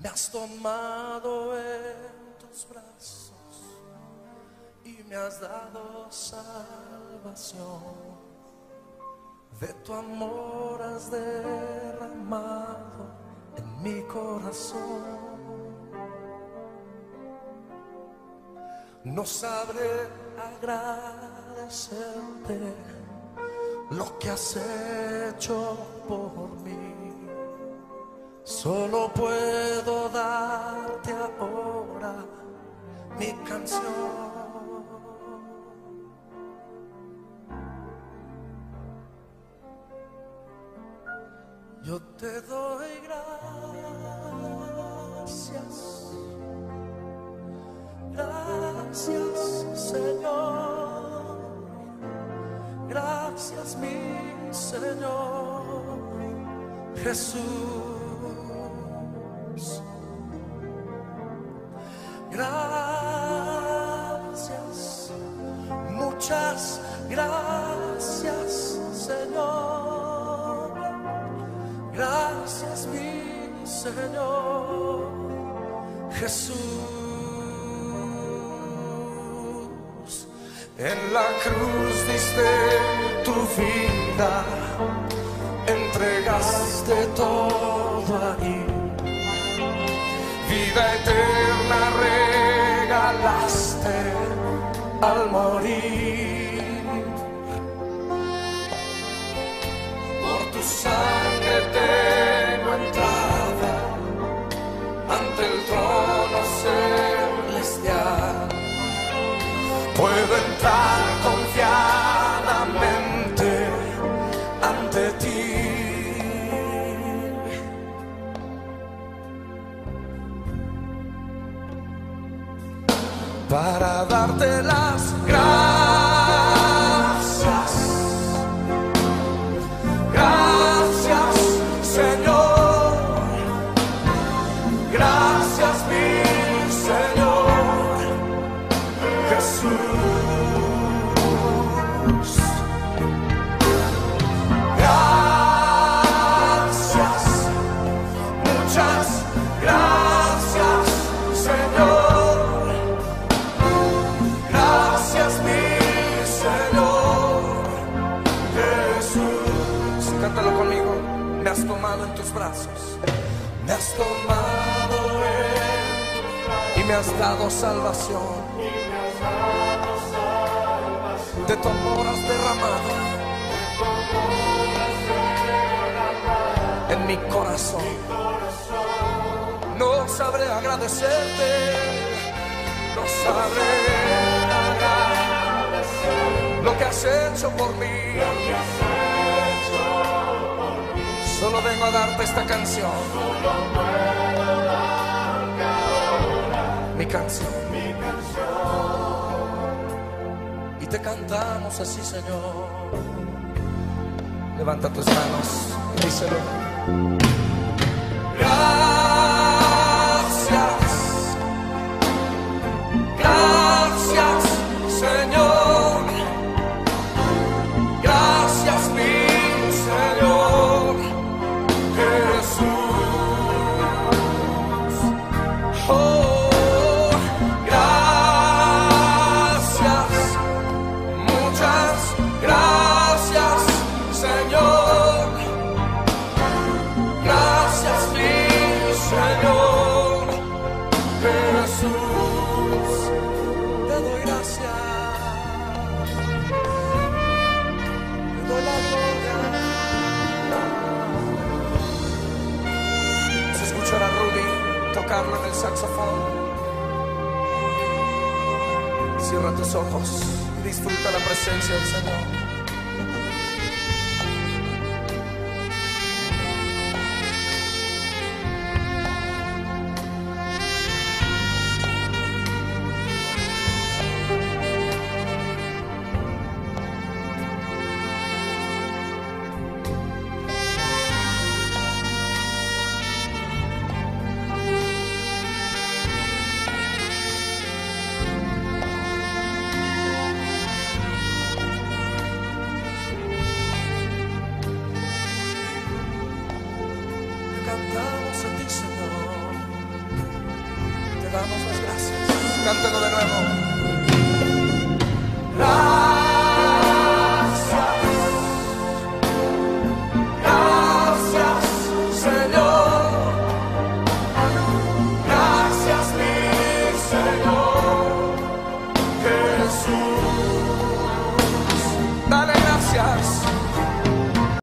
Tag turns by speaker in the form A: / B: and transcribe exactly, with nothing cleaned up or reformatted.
A: Me has tomado en tus brazos y me has dado salvación. De tu amor has derramado en mi corazón. No sabré agradecerte lo que has hecho por mí. Solo puedo darte ahora mi canción. Yo te doy gracias, gracias Señor, gracias mi Señor Jesús. Gracias, muchas gracias Señor, gracias mi Señor Jesús. En la cruz diste tu vida, entregaste todo ahí. Vida eterna regalaste al morir. Por tu sangre tengo entrada ante el trono celestial. Puedo entrar confiadamente ante ti. Para darte las gracias, gracias Señor, gracias mi Señor Jesús. Gracias, muchas gracias Señor. Cántalo conmigo. Me has tomado en tus brazos, me has tomado en tus brazos y me has dado salvación. De tu amor has derramado en mi corazón. No sabré agradecerte, no sabré agradecer lo que has hecho por mí. Solo vengo a darte esta canción. Solo puedo darte ahora mi canción. Mi canción. Y te cantamos así, Señor. Levanta tus manos y díselo. Gracias, gracias, Señor. Gracias, mi Señor Jesús. Oh, gracias, muchas gracias, Señor. Gracias, mi Señor Jesús. Te doy gracias, te doy la gloria. Se escucha a Rudy tocarlo en el saxofón. Cierra tus ojos y disfruta la presencia del Señor. damos las gracias. Cántalo de nuevo.